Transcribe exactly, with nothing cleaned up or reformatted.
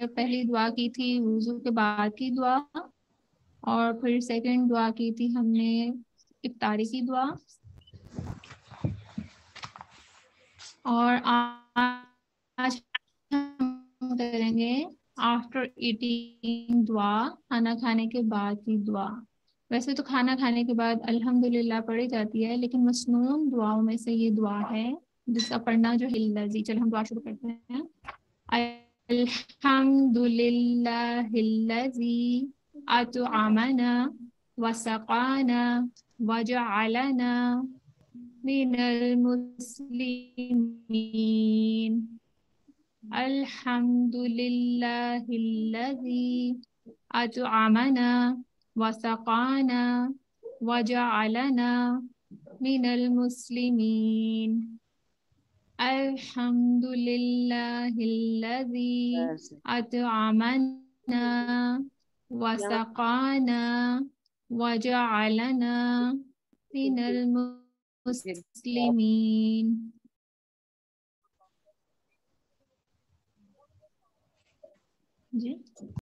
پہلی دعا کی تھی وضو کے بعد کی دعا، اور پھر سیکنڈ دعا کی تھی ہم نے افطاری کی دعا، اور آج ہم کریں گے آفٹر ایٹنگ دعا، کھانا کھانے کے بعد کی دعا۔ ویسے تو کھانا کھانے کے بعد الحمدللہ پڑھی جاتی ہے، لیکن مسنون دعاؤں میں سے یہ دعا ہے جس کا پڑھنا جو ہے جی۔ چلو ہم دعا شروع کرتے ہیں۔ الحمدللہ الذی اطعمنا وسقانا وجعلنا من المسلمین۔ الحمدللہ الذی اطعمنا وسقانا وجعلنا من المسلمین۔ الحمدللہ الذی اطعمنا وسقانا وجعلنا من المسلمین۔ جی